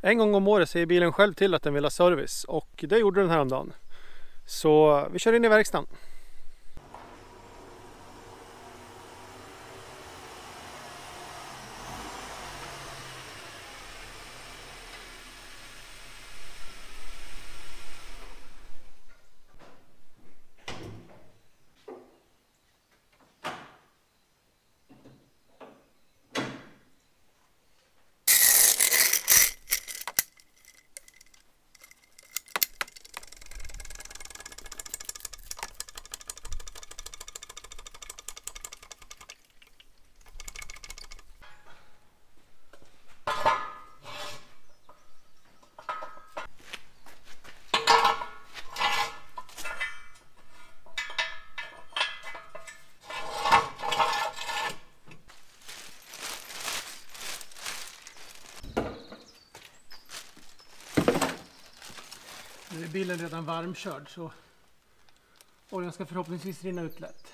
En gång om året säger bilen själv till att den vill ha service och det gjorde den här om dagen. Så vi kör in i verkstaden. Nu är bilen redan varmkörd så oljan ska förhoppningsvis rinna ut lätt.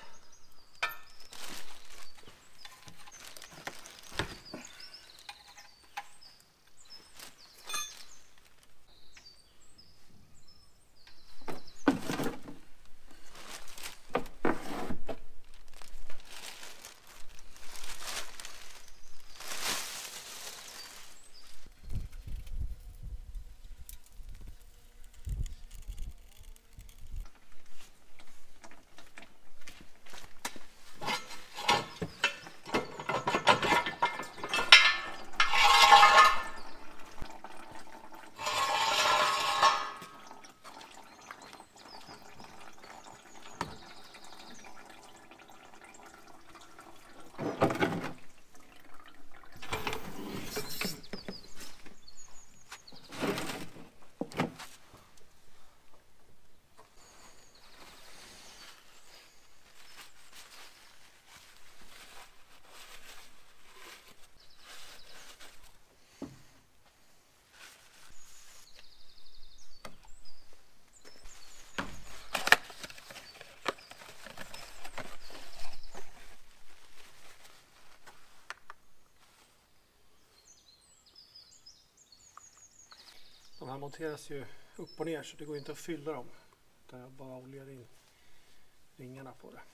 De här monteras ju upp och ner så det går inte att fylla dem. Utan jag bara oljar in ringarna på det.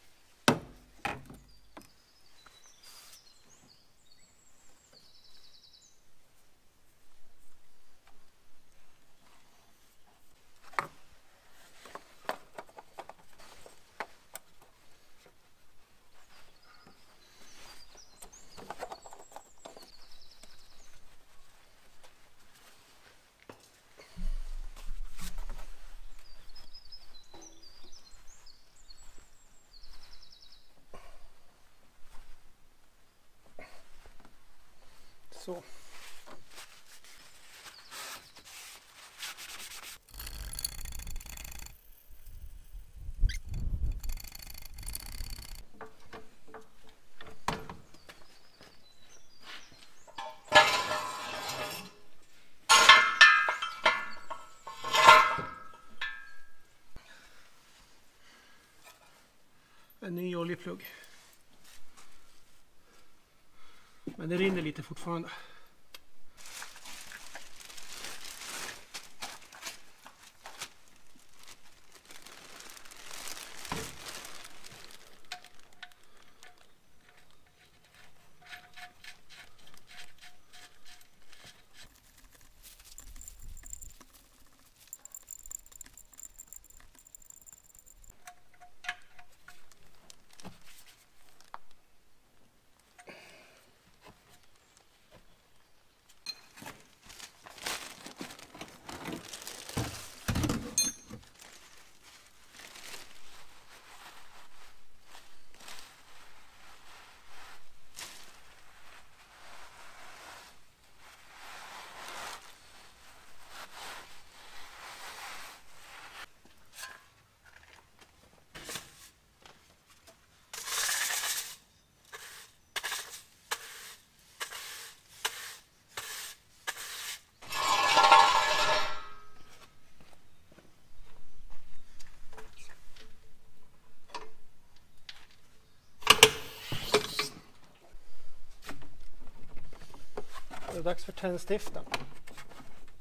Så. En ny oljeplugg. Men det rinner lite fortfarande. Det är dags för tändstiften.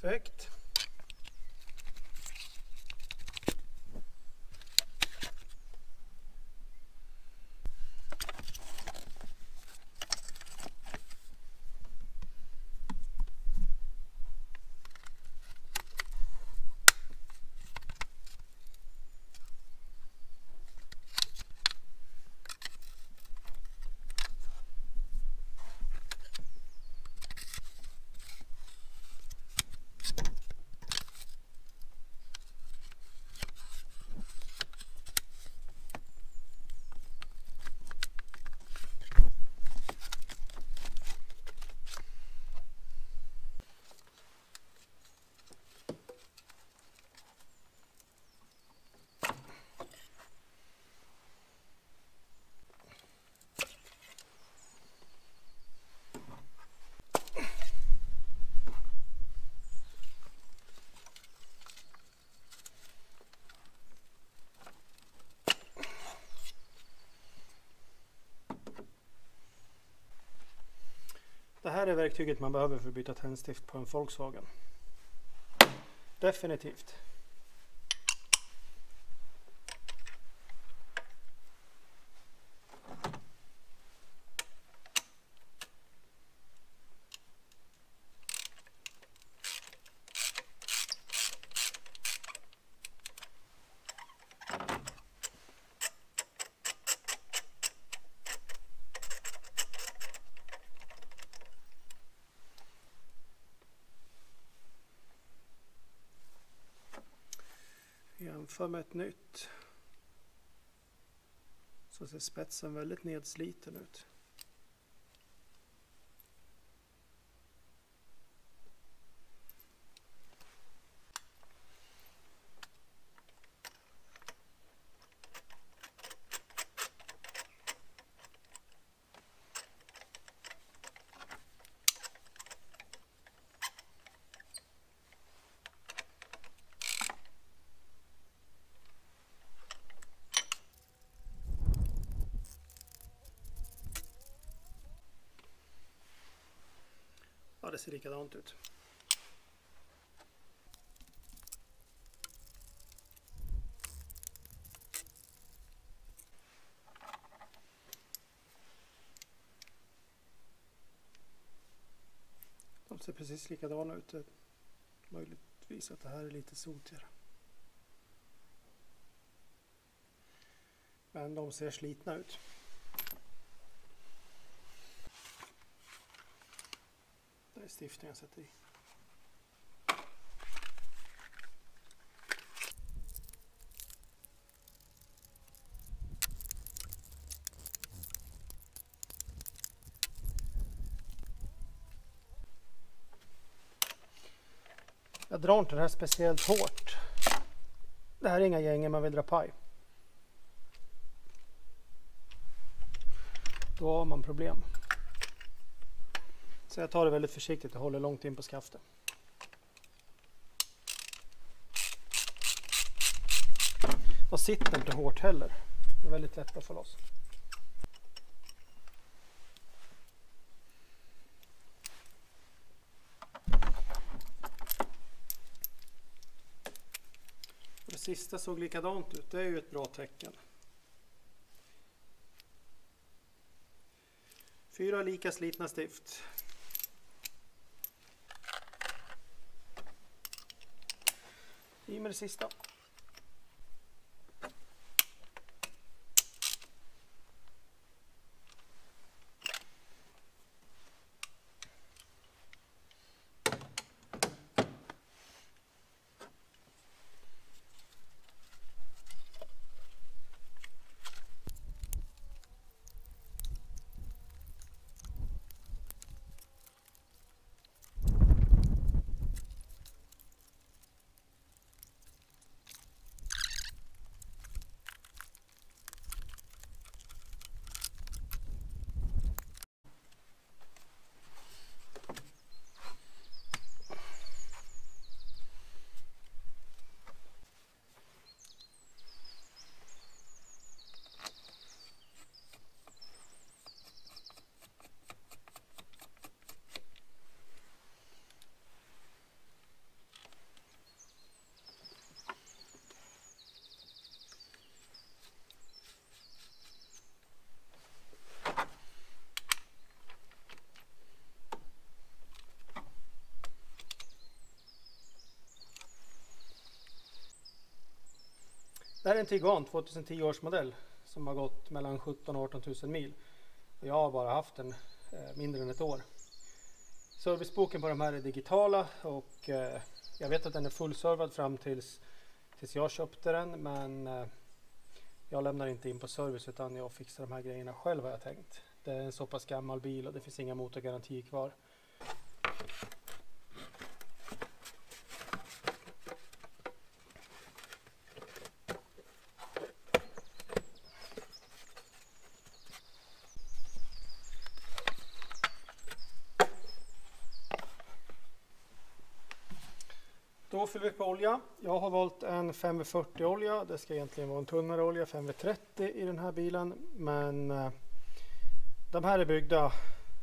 Perfekt. Det här är verktyget man behöver för att byta tändstift på en Volkswagen. Definitivt. Jämför med ett nytt så ser spetsen väldigt nedsliten ut. Ja, det ser likadant ut. De ser precis likadana ut. Möjligtvis att det här är lite sotigare. Men de ser slitna ut. Det är stiften jag sätter i. Jag drar inte det här speciellt hårt. Det här är inga gänger man vill dra paj. Då har man problem. Så jag tar det väldigt försiktigt och håller långt in på skaftet. Och sitter inte hårt heller. Det är väldigt lätt att få loss. Det sista såg likadant ut. Det är ju ett bra tecken. 4 lika slitna stift. I med det sista. Det här är en Tiguan 2010 års modell som har gått mellan 17 och 18 000 mil. Och jag har bara haft den mindre än ett år. Serviceboken på de här är digitala och jag vet att den är fullservad fram tills jag köpte den, men jag lämnar inte in på service utan jag fixar de här grejerna själv, har jag tänkt. Det är en så pass gammal bil och det finns inga motorgarantier kvar. Då fyller vi på olja. Jag har valt en 5V40 olja. Det ska egentligen vara en tunnare olja, 5V30 i den här bilen. Men de här är byggda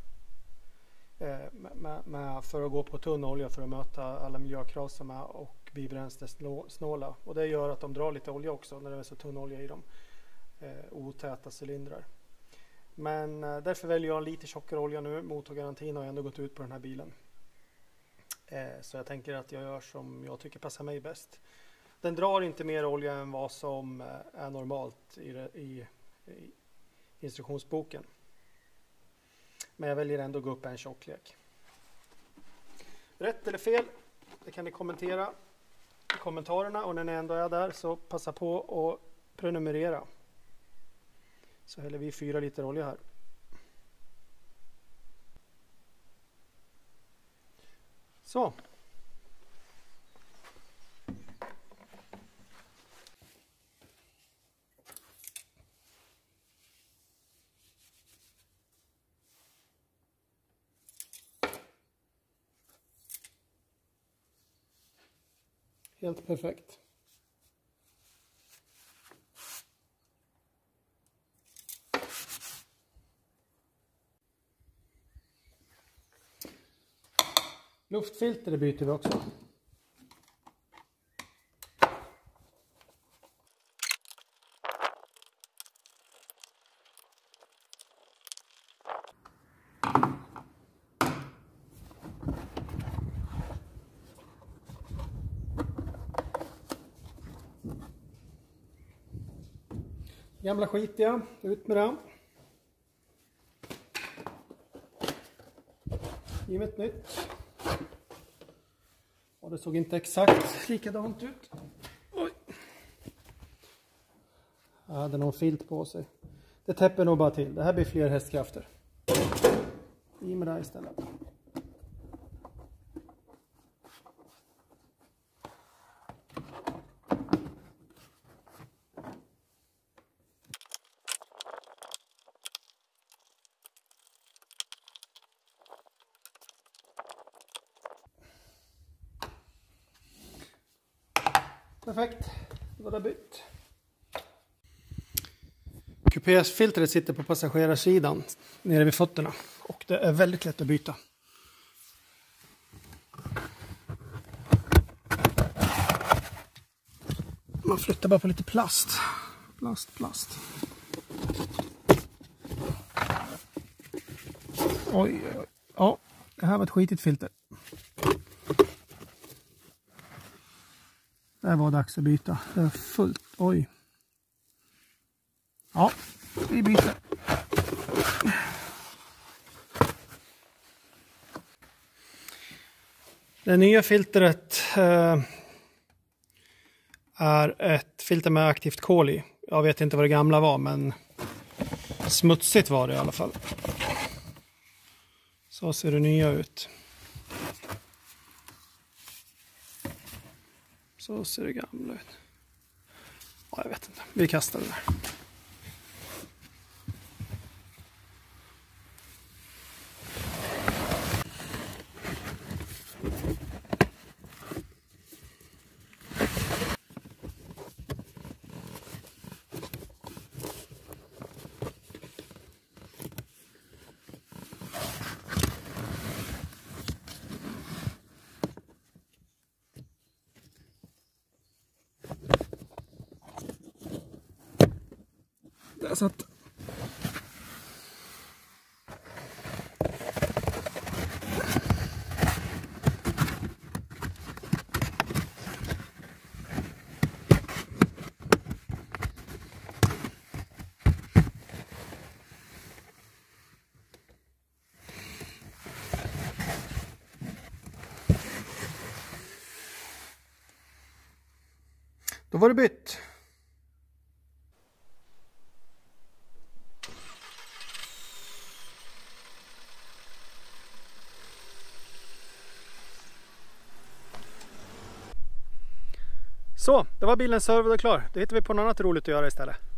för att gå på tunn olja för att möta alla miljökrav som är och bli bränslesnåla. Och det gör att de drar lite olja också när det är så tunn olja i dem. Otäta cylindrar. Men därför väljer jag en lite tjockare olja nu. Motorgarantin har ändå gått ut på den här bilen. Så jag tänker att jag gör som jag tycker passar mig bäst. Den drar inte mer olja än vad som är normalt i instruktionsboken. Men jag väljer ändå att gå upp en tjocklek. Rätt eller fel, det kan ni kommentera i kommentarerna. Och när ni ändå är där så passa på att prenumerera. Så häller vi 4 liter olja här. Så. Helt perfekt. Luftfilter byter vi också. Gamla skitiga, ut med det. Ge mig ett nytt. Och det såg inte exakt likadant ut. Oj. Jag hade någon filt på sig. Det täpper nog bara till. Det här blir fler hästkrafter. Ge mig det här istället. Perfekt, då var det bytt. Kupésfiltret sitter på passagerarsidan nere vid fötterna och det är väldigt lätt att byta. Man flyttar bara på lite plast. Plast. Oj. Ja, det här var ett skitigt filter. Det var dags att byta. Det är fullt. Oj. Ja, vi byter. Det nya filtret är ett filter med aktivt kol i. Jag vet inte vad det gamla var, men smutsigt var det i alla fall. Så ser det nya ut. Så ser det gamla ut. Ja, jag vet inte. Vi kastar det där. Där satt. Då var det bytt. Så, det var bilen servad och klar. Det hittar vi på något annat roligt att göra istället.